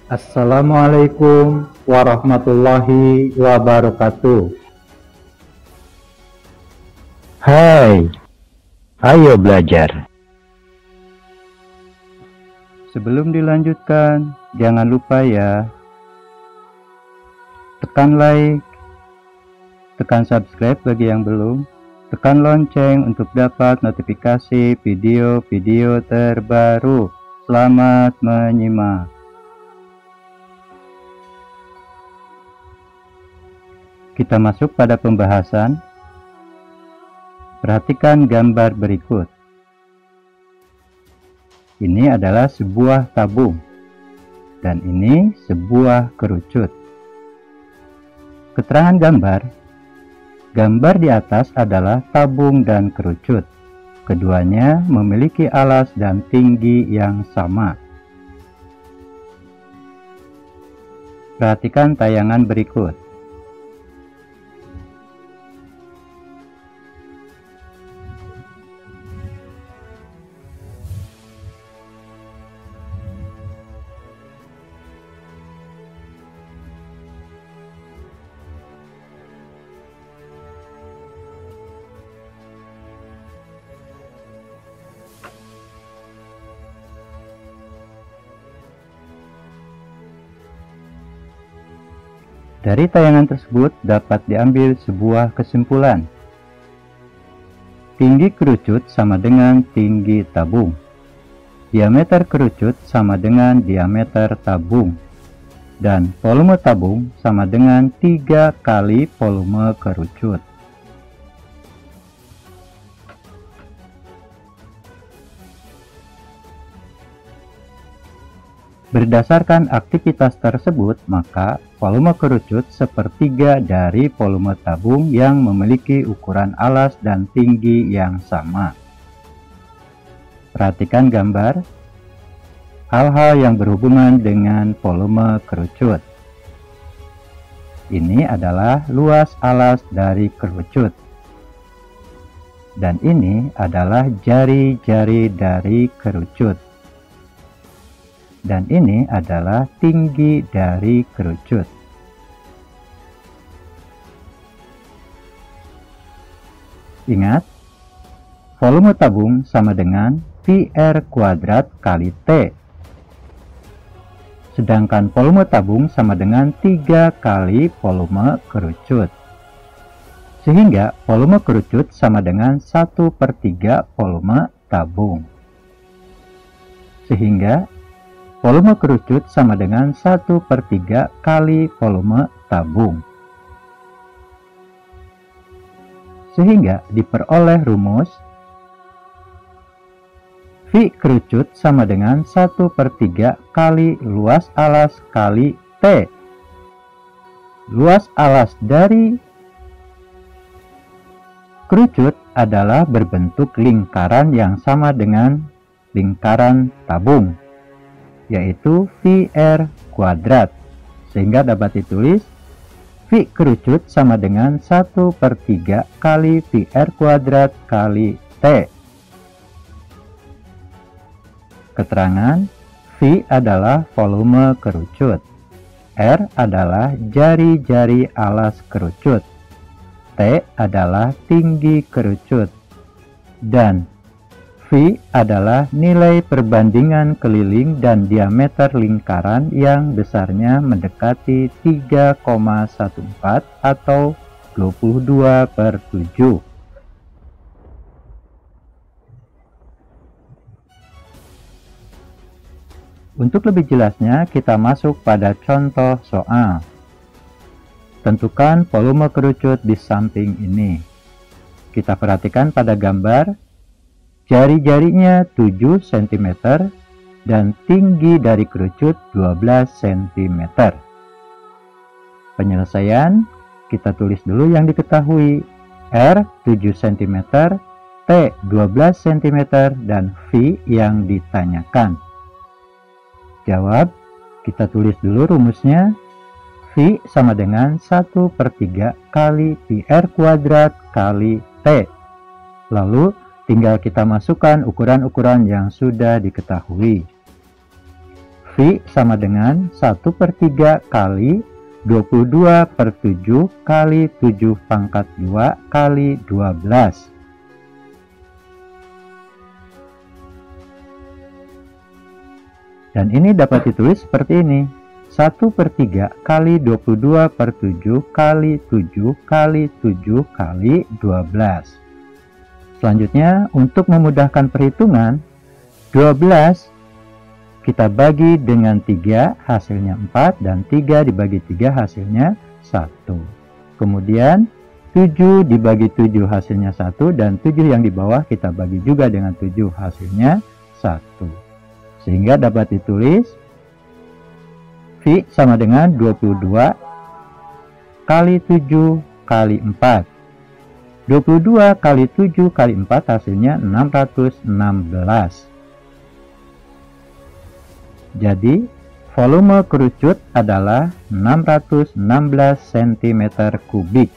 Assalamualaikum warahmatullahi wabarakatuh. Hai, ayo belajar. Sebelum dilanjutkan, jangan lupa ya, tekan like, tekan subscribe bagi yang belum, tekan lonceng untuk dapat notifikasi video-video terbaru. Selamat menyimak. Kita masuk pada pembahasan. Perhatikan gambar berikut. Ini adalah sebuah tabung, dan ini sebuah kerucut. Keterangan gambar. Gambar di atas adalah tabung dan kerucut. Keduanya memiliki alas dan tinggi yang sama. Perhatikan tayangan berikut. Dari tayangan tersebut dapat diambil sebuah kesimpulan. Tinggi kerucut sama dengan tinggi tabung. Diameter kerucut sama dengan diameter tabung. Dan volume tabung sama dengan 3 kali volume kerucut. Berdasarkan aktivitas tersebut, maka volume kerucut sepertiga dari volume tabung yang memiliki ukuran alas dan tinggi yang sama. Perhatikan gambar. Hal-hal yang berhubungan dengan volume kerucut. Ini adalah luas alas dari kerucut. Dan ini adalah jari-jari dari kerucut. Dan ini adalah tinggi dari kerucut. Ingat, volume tabung sama dengan VR kuadrat kali T. Sedangkan volume tabung sama dengan 3 kali volume kerucut. Sehingga volume kerucut sama dengan 1/3 volume tabung. Sehingga volume kerucut sama dengan 1/3 kali volume tabung. Sehingga diperoleh rumus V kerucut sama dengan 1/3 kali luas alas kali T. Luas alas dari kerucut adalah berbentuk lingkaran yang sama dengan lingkaran tabung, yaitu VR kuadrat, sehingga dapat ditulis V kerucut sama dengan 1/3 kali VR kuadrat kali T. Keterangan, V adalah volume kerucut, R adalah jari-jari alas kerucut, T adalah tinggi kerucut, dan V adalah nilai perbandingan keliling dan diameter lingkaran yang besarnya mendekati 3,14 atau 22/7. Untuk lebih jelasnya, kita masuk pada contoh soal. Tentukan volume kerucut di samping ini. Kita perhatikan pada gambar. Jari-jarinya 7 cm dan tinggi dari kerucut 12 cm. Penyelesaian, kita tulis dulu yang diketahui. R 7 cm, T 12 cm, dan V yang ditanyakan. Jawab, kita tulis dulu rumusnya. V sama dengan 1/3 kali PR kuadrat kali T. Lalu, tinggal kita masukkan ukuran-ukuran yang sudah diketahui. V V sama dengan 1/3 kali 22/7 kali 7 pangkat 2 kali 12. Dan ini dapat ditulis seperti ini. 1/3 kali 22/7 kali 7 kali 7 kali 12. Selanjutnya, untuk memudahkan perhitungan, 12 kita bagi dengan 3, hasilnya 4, dan 3 dibagi 3 hasilnya 1. Kemudian 7 dibagi 7 hasilnya 1, dan 7 yang di bawah kita bagi juga dengan 7 hasilnya 1. Sehingga dapat ditulis V sama dengan 22 kali 7 kali 4. 22 kali 7 kali 4 hasilnya 616. Jadi, volume kerucut adalah 616 cm3.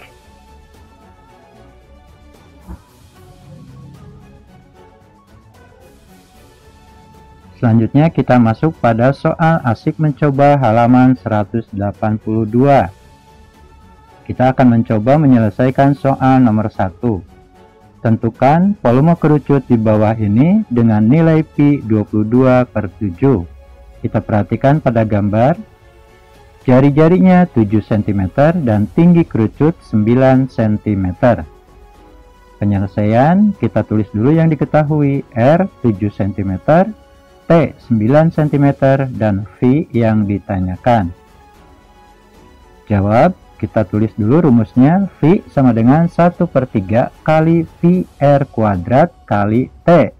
Selanjutnya kita masuk pada soal asik mencoba halaman 182. Kita akan mencoba menyelesaikan soal nomor 1. Tentukan volume kerucut di bawah ini dengan nilai Pi 22/7. Kita perhatikan pada gambar, jari-jarinya 7 cm dan tinggi kerucut 9 cm. Penyelesaian kita tulis dulu yang diketahui, R 7 cm, T 9 cm, dan V yang ditanyakan. Jawab, kita tulis dulu rumusnya. V sama dengan 1/3 kali VR kuadrat kali T.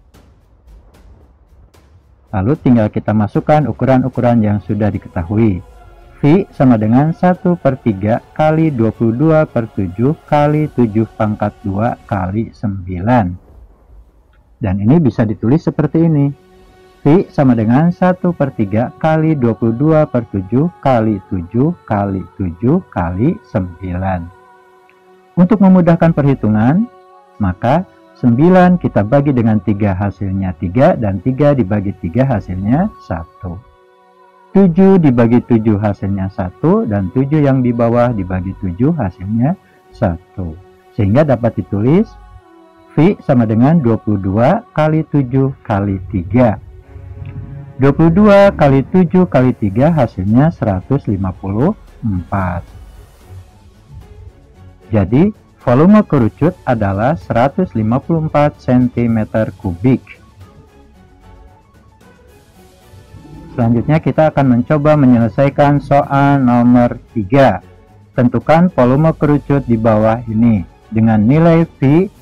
Lalu tinggal kita masukkan ukuran-ukuran yang sudah diketahui. V sama dengan 1/3 kali 22/7 kali 7 pangkat 2 kali 9. Dan ini bisa ditulis seperti ini. V sama dengan 1/3 kali 22/7 kali 7 kali 7 kali 9. Untuk memudahkan perhitungan, maka 9 kita bagi dengan 3 hasilnya 3, dan 3 dibagi 3 hasilnya 1. 7 dibagi 7 hasilnya 1, dan 7 yang di bawah dibagi 7 hasilnya 1. Sehingga dapat ditulis V sama dengan 22 kali 7 kali 3. 22 kali 7 kali 3 hasilnya 154. Jadi, volume kerucut adalah 154 cm3. Selanjutnya kita akan mencoba menyelesaikan soal nomor 3. Tentukan volume kerucut di bawah ini dengan nilai Pi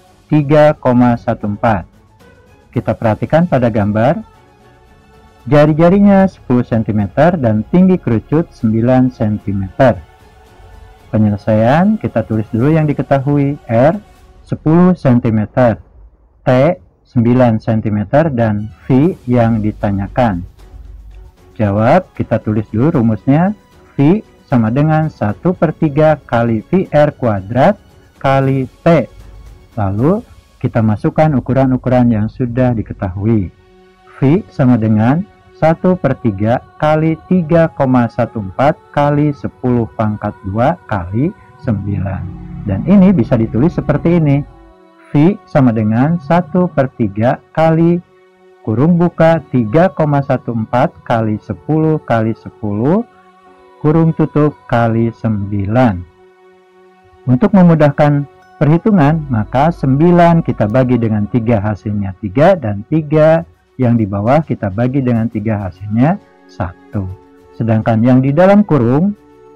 3,14. Kita perhatikan pada gambar, jari-jarinya 10 cm dan tinggi kerucut 9 cm. Penyelesaian kita tulis dulu yang diketahui, R 10 cm, T 9 cm, dan V yang ditanyakan. Jawab, kita tulis dulu rumusnya. V sama dengan 1/3 kali VR kuadrat kali T. Lalu kita masukkan ukuran-ukuran yang sudah diketahui. V sama dengan 1/3 kali 3,14 kali 10 pangkat 2 kali 9. Dan ini bisa ditulis seperti ini. V sama dengan 1/3 kali kurung buka 3,14 kali 10 kali 10 kurung tutup kali 9. Untuk memudahkan perhitungan, maka 9 kita bagi dengan 3 hasilnya 3, dan 3 yang di bawah kita bagi dengan 3 hasilnya 1. Sedangkan yang di dalam kurung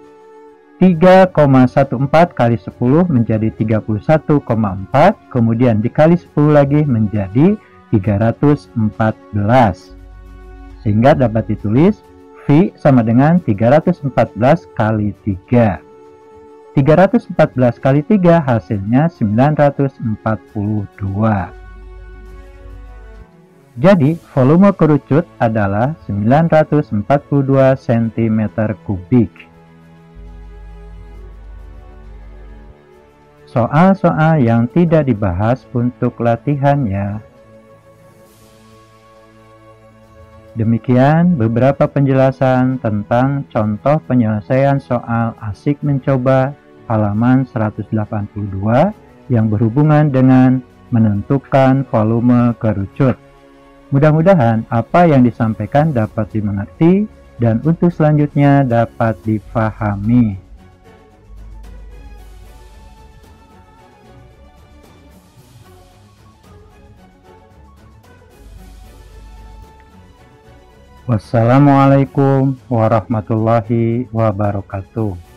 3,14 kali 10 menjadi 31,4, kemudian dikali 10 lagi menjadi 314. Sehingga dapat ditulis V sama dengan 314 kali 3. 314 kali 3 hasilnya 942. Jadi, volume kerucut adalah 942 cm3. Soal-soal yang tidak dibahas untuk latihan ya. Demikian beberapa penjelasan tentang contoh penyelesaian soal asik mencoba halaman 182 yang berhubungan dengan menentukan volume kerucut. Mudah-mudahan apa yang disampaikan dapat dimengerti dan untuk selanjutnya dapat difahami. Wassalamualaikum warahmatullahi wabarakatuh.